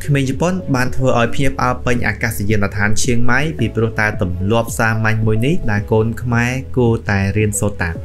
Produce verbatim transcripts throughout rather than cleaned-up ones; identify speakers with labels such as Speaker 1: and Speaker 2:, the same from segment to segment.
Speaker 1: ក្មេងជប៉ុនបានធ្វើឲ្យភ្ញាក់ផ្អើលពេញអាកាសយានដ្ឋានឈៀងម៉ៃពីព្រោះតែទម្លាប់សាមញ្ញមួយនេះដែលកូនខ្មែរគួរតែរៀនសូត្រតាម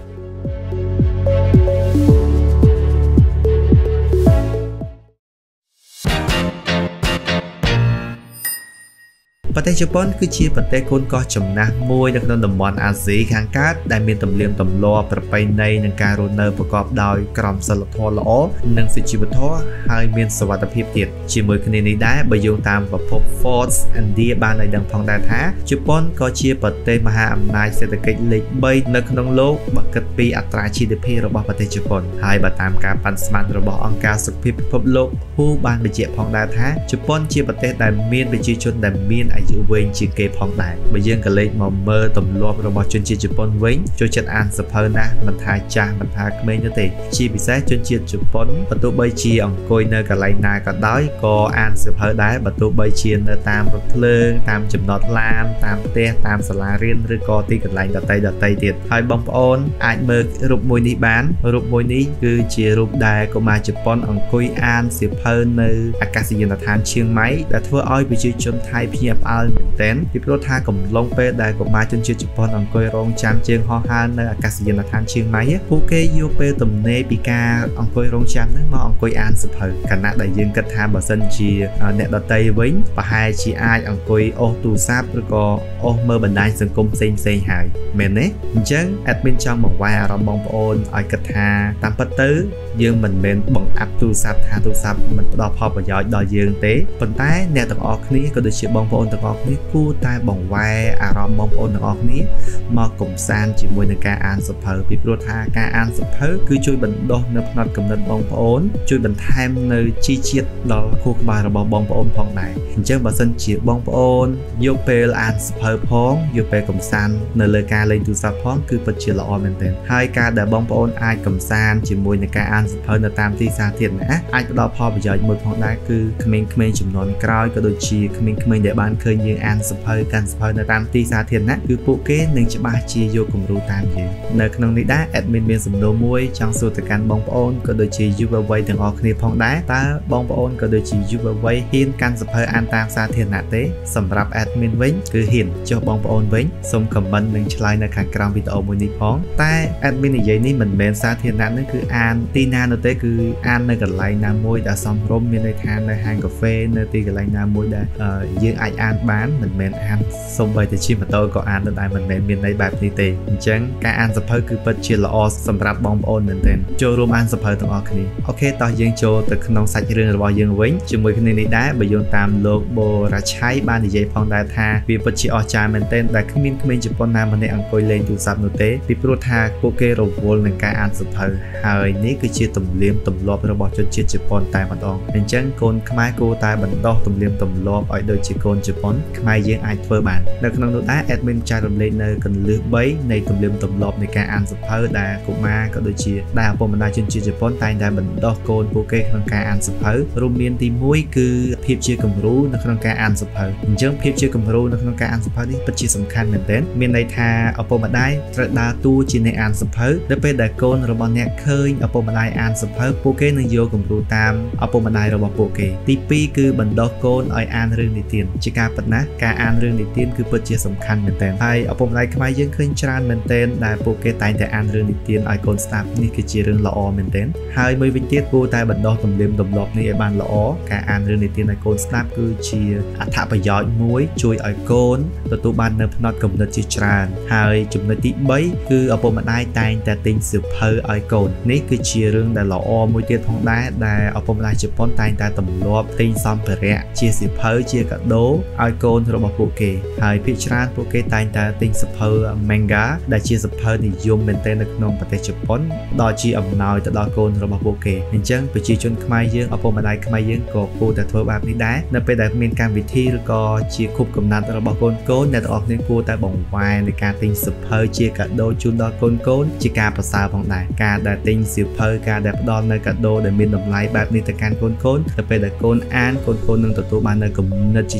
Speaker 1: ប្រទេសជប៉ុនគឺជាប្រទេសកូនកោះចំណាស់មួយនៅក្នុងតំបន់អាស៊ីខាងកើតដែលមានទំនៀមទម្លាប់ប្រពៃណីនិងការរស់នៅប្រកបដោយក្រមសីលធម៌ល្អនិងសុជីវធម៌ហើយមានសុវត្ថិភាពទៀតជាមួយគ្នានេះដែរបើយោងតាមប្រភព Forbes India បានឲ្យដឹងផងដែរថាជប៉ុនក៏ជាប្រទេសមហាអំណាចសេដ្ឋកិច្ចលេខបីនៅក្នុងលោកបើគិតពីអត្រា ជី ឌី ភី របស់ប្រទេសជប៉ុនហើយបើតាមការប៉ាន់ស្មានរបស់អង្គការសុខភាពពិភពលោក ហូ បានបញ្ជាក់ផងដែរថាជប៉ុនជាប្រទេសដែលមានប្រជាជនដែលមានអាយុវែងជាងគេផងដែរបើយើងក៏លេចមកមើលទម្លាប់របស់ជនជាតិជប៉ុនវិញចូលចិត្តអានសៀវភៅណាស់មិនថាចាស់មិនថាក្មេងទេជាពិសេសជនជាតិជប៉ុនបើទោះបីជាអង្គុយនៅកន្លែងណាក៏ដោយក៏អានសៀវភៅដែរបើទោះបីជានៅតាមរថភ្លើងតាមចំណតឡានតាមផ្ទះតាមសាលារៀនឬក៏ទីកន្លែងដទៃដទៃទៀតហើយបងប្អូនអាចមើលរូបមួយនេះបានរូបមួយនេះគឺជារូបដែលកុមារជប៉ុនអង្គុយអានសៀវភៅនៅអាកាសយានដ្ឋានឈៀងម៉ៃដែលធ្វើឲ្យប្រជាជនថៃភ្ញាក់ផ្អើលមែនទែនពីព្រោះថាកំឡុងពេលដែលកុមារជនជាតិជប៉ុនអង្គុយរងចាំជើងហោះហើរនៅអាកាសយានដ្ឋានឈៀងម៉ៃពួកគេយកពេលទំនេរពីការអង្គុយរងចាំនឹងមកអង្គុយអានសៀវភៅខណៈដែលយើងគិតថាបើសិនជាអ្នកដទៃវិញប្រហែលជាអាចអង្គុយអូសទូរស័ព្ទឬក៏អូសមើលបណ្ដាញសង្គមផ្សេងផ្សេងហើយមែនទេអញ្ចឹង admin ចង់បង្វែរអារម្មណ៍បងប្អូនឲ្យគិតថាតាមពិតទៅយើងមិនមែនបង្អាប់ទូរស័ព្ទថាទូរស័ព្ទមិនផ្ដល់ផលប្រយោជន៍ដល់យើងទេប៉ុន្តែអ្នកទាំងអស់គ្នាក៏ដូចជាបងប្អូនទាំងអស់គ្នាគួរតែបង្វែរអារម្មណ៍បងប្អូនទាំងអស់គ្នាមកកំសាន្តជាមួយនឹងការអានសៀវភៅពីព្រោះថាការអានសៀវភៅគឺជួយបណ្ដុះនៅផ្នត់គំនិតបងប្អូនជួយបន្ថែមនៅជីជាតិដល់ខួរក្បាលរបស់បងប្អូនផងដែរអញ្ចឹងបើសិនជាបងប្អូនយកពេលអានសៀវភៅផងយកពេលកំសាន្តនៅលើការលេងទូរស័ព្ទផងគឺពិតជាល្អមែនទែនហើយការដែលបងប្អូនអាចកំសាន្តជាមួយនឹងការអានសៀវភៅនៅតាមទីសាធារណៈអាចផ្ដល់ផលប្រយោជន៍មួយផងដែរគឺក្មេងៗចំនួនក្រោយក៏ដូចជាក្មេងៗដែលបានឃើញយើងអានសៀវភៅកាន់សៀវភៅនៅតាមទីសាធារណៈគឺពួកគេនឹងច្បាស់ជាយកគំរូតាមយើងនៅក្នុងនេះដែរ admin មានសំណួរមួយចង់សួរទៅកាន់បងប្អូនក៏ដូចជាយុវវ័យទាំងអស់គ្នាផងដែរតើបងប្អូនក៏ដូចជាយុវវ័យហ៊ានកាន់សៀវភៅអានតាមសាធារណៈទេសម្រាប់ admin វិញគឺហ៊ានចុះបងប្អូនវិញសូម comment និងឆ្លើយនៅខាងក្រោមវីដេអូមួយនេះផងតែ admin និយាយនេះមិនមែនសាធារណៈនោះគឺអានទីណានោះទេគឺអាននៅកន្លែងណាមួយដែលសមរម្យមានន័យថានៅហាងកាហ្វេនៅទីកន្លែងណាមួយដែលយើងអាចអានបានមិនមែនអានសូម្បីតែជិះម៉ូតូក៏អានដែរមិនមែនមានន័យបែបនេះទេអញ្ចឹងការអានសៀវភៅគឺពិតជាល្អសម្រាប់បងប្អូនមែនទែនចូលរួមអានសៀវភៅទាំងអស់គ្នាអូខេតោះយើងចូលទៅក្នុងសាច់រឿងរបស់យើងវិញជាមួយគ្នានេះដែរបើយោងតាមលោកបូរ៉ាឆៃបាននិយាយផងដែរថាវាពិតជាអស្ចារ្យមែនទែនដែលគ្មានក្មេងជប៉ុនណាម្នាក់អង្គុយលេងទូរស័ព្ទនោះទេពីព្រោះថាពួកគេរវល់នឹងការអានសៀវភៅហើយនេះគឺជាទំនៀមទម្លាប់របស់ជនជាតិជប៉ុនតែម្ដងអញ្ចឹងកូនខ្មែរគួរតែបណ្ដុះទំនៀមទម្លាប់ឲ្យដូចជាកូនជប៉ុនខ្មែរយើងអាចធ្វើបាននៅក្នុងនោះដែរ admin ចែករំលែកនៅកន្លឹះបីនៃទំនៀមទម្លាប់នៃការអានសៀវភៅដែលកុមារក៏ដូចជាដែលឪពុកម្ដាយជនជាតិជប៉ុនតែងតែបណ្ដុះកូនពួកគេក្នុងការអានសៀវភៅរួមមានទីមួយគឺភាពជាគំរូនៅក្នុងការអានសៀវភៅអញ្ចឹងភាពជាគំរូនៅក្នុងការអានសៀវភៅនេះពិតជាសំខាន់មែនទែនមានន័យថាឪពុកម្ដាយត្រូវដើរតួជាអ្នកអានសៀវភៅនៅពេលដែលកូនរបស់អ្នកឃើញឪពុកម្ដាយអានសៀវភៅពួកគេនឹងយកគំរូតាមឪពុកម្ដាយរបស់ពួកគេទីពីរគឺបណ្ដុះកូនឲ្យអានរឿងនិទានជាការពិតណាស់ការអានរឿងនិទានគឺពិតជាសំខាន់មែនទែនហើយឪពុកម្ដាយខ្មែរយើងឃើញច្រើនមែនទែនដែលពួកគេតែងតែអានរឿងនិទានឲ្យកូនស្ដាប់នេះគឺជារឿងល្អមែនទែនហើយមួយវិញទៀតគួរតែបណ្ដុះទំនៀមទម្លាប់នេះឲ្យបានល្អការអានរឿងនិទានឲ្យកូនស្ដាប់គឺជាអត្ថប្រយោជន៍មួយជួយឲ្យកូនទទួលបាននូវផ្នត់គំនិតជាច្រើនហើយចំណុចទីបីគឺឪពុកម្ដាយតែងតែទិញសៀវភៅឲ្យកូននេះគឺជារឿងដែលល្អមួយទៀតផងដែរដែលឪពុកម្ដាយជប៉ុនតែងតែទម្លាប់ទិញសម្ភារៈជាសៀវភៅជាកាដូឲ្យកូនរបស់ពួកគេហើយភាគច្រើនពួកគេតែងតែទិញសៀវភៅ manga ដែលជាសៀវភៅនិយមមែនទែននៅក្នុងប្រទេសជប៉ុនផ្ដល់ជាអំណោយទៅដល់កូនរបស់ពួកគេអញ្ចឹងប្រជាជនខ្មែរយើងឪពុកម្ដាយខ្មែរយើងក៏គួរតែធ្វើបែបនេះដែរនៅពេលដែលមានកម្មវិធីឬក៏ជាខួបកំណត់របស់កូនកូនអ្នកទាំងអស់គ្នាគួរតែបង្វែរនៃការទិញសៀវភៅជាកាដូជូនដល់កូនកូនជាការប្រសើរផងដែរការដែលទិញសៀវភៅការដែលផ្ដល់នៅកាដូដែលមានតម្លៃបែបនេះទៅកាន់កូនកូនទៅពេលដែលកូនអានកូនកូននឹងទទួលបាននៅគំនិតជាច្រើននៅក្នុង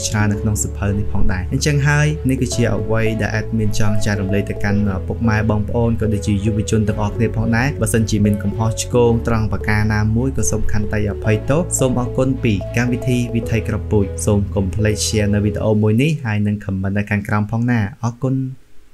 Speaker 1: ក្នុងសៀវភៅនេះផងដែរអញ្ចឹងហើយនេះគឺជាអ្វីដែល admin ចង់ចែករំលែកទៅកាន់ពុកម៉ែបងប្អូនក៏ដូចជាយុវជនទាំងអស់គ្នាផងដែរបើសិនជាមានកំហុសឆ្គងត្រង់ប្រការណាមួយក៏សូមខន្តីអភ័យទោសសូមអរគុណពីកម្មវិធីវិថីក្របពូជសូមកុំភ្លេច share នៅវីដេអូមួយនេះហើយនិង comment នៅខាងក្រោមផងណាអរគុណ